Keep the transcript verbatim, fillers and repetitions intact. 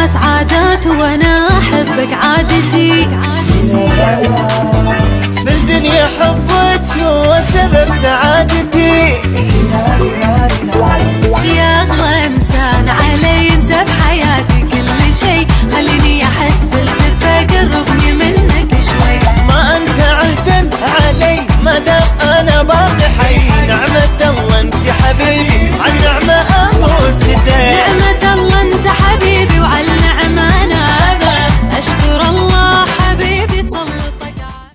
الناس عادات وانا احبك عادتي. في الدنيا حبك هو سبب سعادتي.